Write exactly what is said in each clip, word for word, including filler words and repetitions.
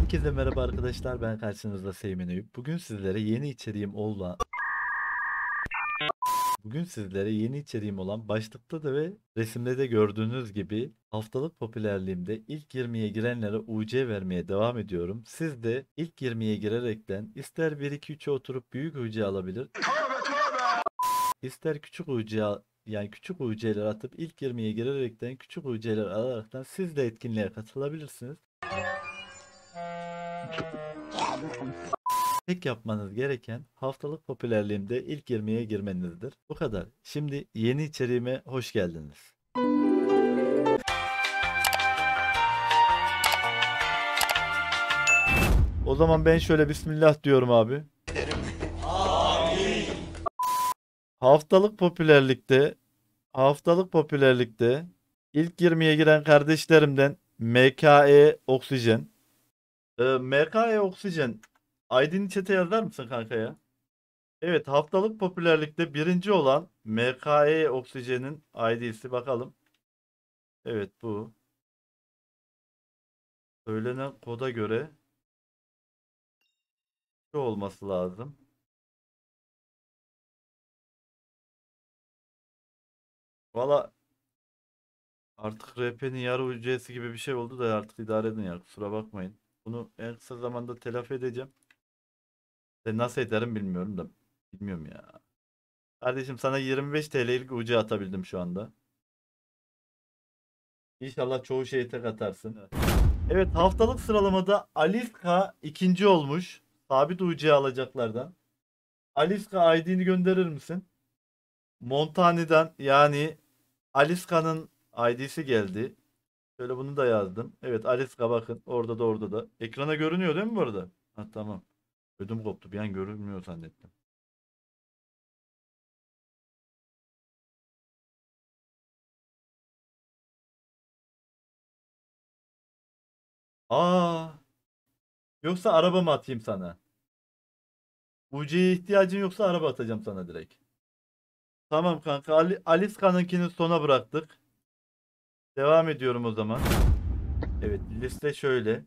Herkese merhaba arkadaşlar, ben karşınızda Seymen Eyüp. Bugün sizlere yeni içeriğim olan Bugün sizlere yeni içeriğim olan başlıkta da ve resimde de gördüğünüz gibi haftalık popülerliğimde ilk yirmiye girenlere U C vermeye devam ediyorum. Siz de ilk yirmiye girerekten ister bir iki üçe oturup büyük U C alabilir, ister küçük U C al- yani küçük U C'ler atıp ilk yirmiye girerekten küçük U C'ler alaraktan siz de etkinliğe katılabilirsiniz. Tek yapmanız gereken haftalık popülerliğimde ilk yirmiye girmenizdir. Bu kadar. Şimdi yeni içeriğime hoş geldiniz. O zaman ben şöyle Bismillah diyorum abi. Haftalık popülerlikte, haftalık popülerlikte ilk yirmiye giren kardeşlerimden M K E Oksijen. Ee, M K E Oksijen. I D'ni chat'e yazar mısın kanka ya? Evet, haftalık popülerlikte birinci olan M K E Oksijen'in I D'si bakalım. Evet, bu. Söylenen koda göre şu olması lazım. Valla artık R P'nin yarı ücreti gibi bir şey oldu da artık idare edin ya, kusura bakmayın. Bunu en kısa zamanda telafi edeceğim. De nasıl ederim bilmiyorum da. Bilmiyorum ya. Kardeşim sana yirmi beş T L'lik U C atabildim şu anda. İnşallah çoğu şeyi tek atarsın. Evet, evet, haftalık sıralamada Aliska ikinci olmuş. Sabit U C alacaklardan. Aliska I D'ni gönderir misin? Montane'den yani Aliska'nın I D'si geldi. Şöyle bunu da yazdım. Evet, Aliska bakın orada da orada da. Ekrana görünüyor değil mi bu arada? Ha, tamam. Ödüm koptu. Bir an görünmüyor zannettim. Aa, yoksa araba mı atayım sana? U C'ye ihtiyacın yoksa araba atacağım sana direkt. Tamam kanka. Ali, Aliska'nınkini sona bıraktık. Devam ediyorum o zaman. Evet, liste şöyle.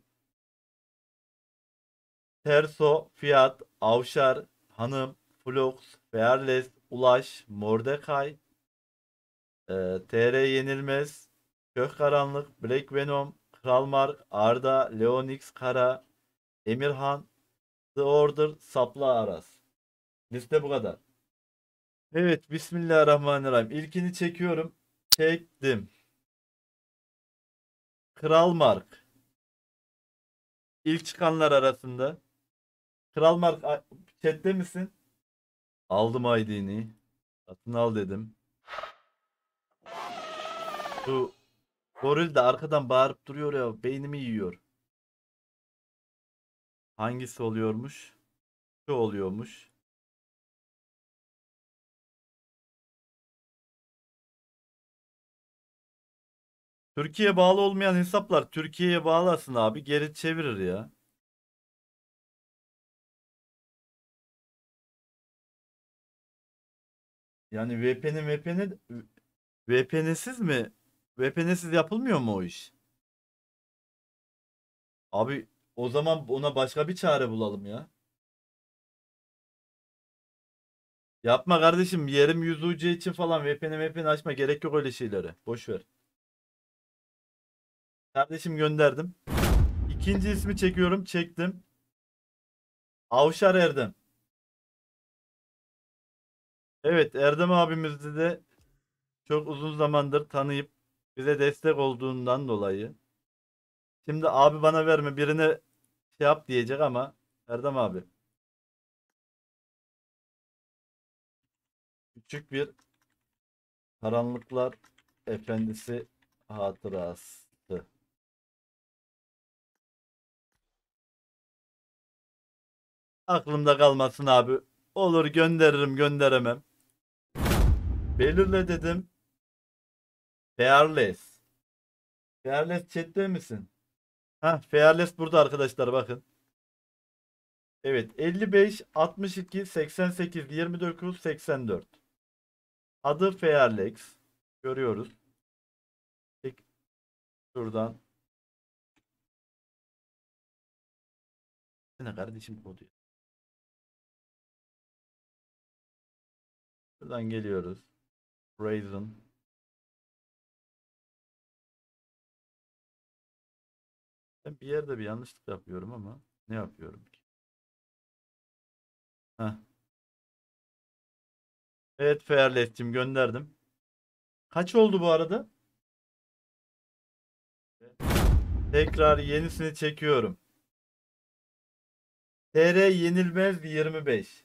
Terso, Fiat, Avşar, Hanım, Flux, Fearless, Ulaş, Mordecai, Ee, T R Yenilmez, Kök Karanlık, Black Venom, Kral Mark, Arda, Leonix Kara, Emirhan, The Order, Sapla Aras. Liste bu kadar. Evet, Bismillahirrahmanirrahim. İlkini çekiyorum. Çektim. Kral Mark. İlk çıkanlar arasında. Kral Mark, a- chatte misin? Aldım I D'ni. Satın al dedim. Şu goril de arkadan bağırıp duruyor ya. Beynimi yiyor. Hangisi oluyormuş? Şu oluyormuş. Türkiye bağlı olmayan hesaplar Türkiye'ye bağlasın abi, geri çevirir ya. Yani V P N V P N V P N'siz mi? V P N'siz yapılmıyor mu o iş? Abi o zaman ona başka bir çare bulalım ya. Yapma kardeşim, yerim yüz U C için falan V P N V P N açma, gerek yok öyle şeylere. Boş ver. Kardeşim gönderdim. İkinci ismi çekiyorum, çektim. Avşar Erdem. Evet, Erdem abimizi de çok uzun zamandır tanıyıp bize destek olduğundan dolayı. Şimdi abi bana verme, birine şey yap diyecek ama Erdem abi küçük bir karanlıklar efendisi hatırası. Aklımda kalmasın abi. Olur, gönderirim, gönderemem. Belirle dedim. Fearless. Fearless chatte misin? Ha, Fearless burada arkadaşlar, bakın. Evet, elli beş altmış iki seksen sekiz yirmi dokuz seksen dört. Adı Fearless. Görüyoruz. Tek şuradan Ne kardeşim kodu ya. Buradan geliyoruz. Raisin. Ben bir yerde bir yanlışlık yapıyorum ama ne yapıyorum ki? Heh. Evet Fearless'cim gönderdim. Kaç oldu bu arada? Tekrar yenisini çekiyorum. T R yenilmez yirmi beş.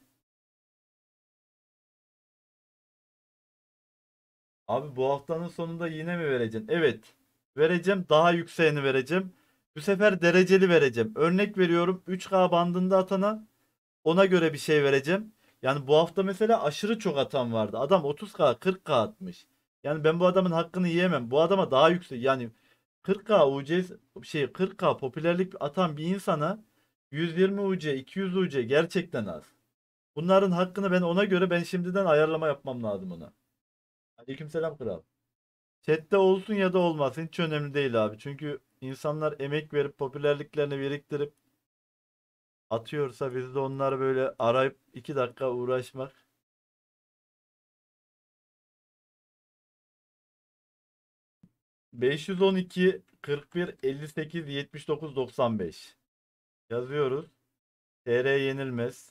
Abi bu haftanın sonunda yine mi vereceksin? Evet. Vereceğim. Daha yükseğini vereceğim. Bu sefer dereceli vereceğim. Örnek veriyorum üç K bandında atana ona göre bir şey vereceğim. Yani bu hafta mesela aşırı çok atan vardı. Adam otuz K kırk K atmış. Yani ben bu adamın hakkını yiyemem. Bu adama daha yüksek yani kırk K U C şey kırk K popülerlik atan bir insana yüz yirmi U C iki yüz U C gerçekten az. Bunların hakkını ben ona göre ben şimdiden ayarlama yapmam lazım ona. Aleykümselam kral. Chat'te olsun ya da olmasın hiç önemli değil abi. Çünkü insanlar emek verip popülerliklerini biriktirip atıyorsa biz de onları böyle arayıp iki dakika uğraşmak. beş yüz on iki kırk bir elli sekiz yetmiş dokuz doksan beş yazıyoruz. T R yenilmez.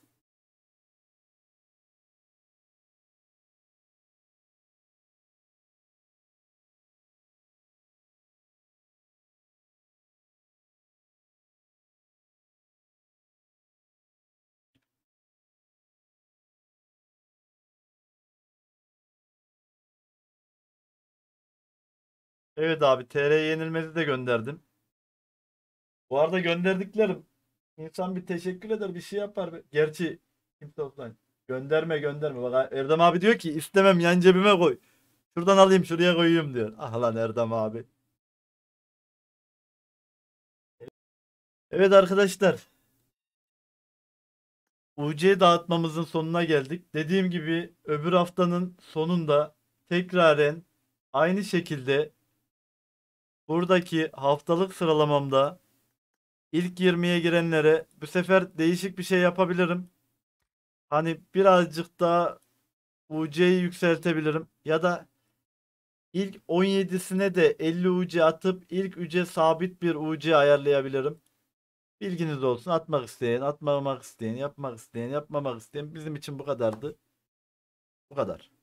Evet abi T R yenilmezi de gönderdim. Bu arada gönderdiklerim insan bir teşekkür eder bir şey yapar. be. Gerçi kimse olsan gönderme gönderme. Bak Erdem abi diyor ki istemem yan cebime koy. Şuradan alayım şuraya koyayım diyor. Ah lan Erdem abi. Evet arkadaşlar. U C dağıtmamızın sonuna geldik. Dediğim gibi öbür haftanın sonunda tekraren aynı şekilde buradaki haftalık sıralamamda ilk yirmiye girenlere bu sefer değişik bir şey yapabilirim. Hani birazcık daha U C'yi yükseltebilirim. Ya da ilk on yedisine de elli U C atıp ilk U C sabit bir U C ayarlayabilirim. Bilginiz olsun. Atmak isteyen, atmamak isteyen, yapmak isteyen, yapmamak isteyen bizim için bu kadardı. Bu kadar.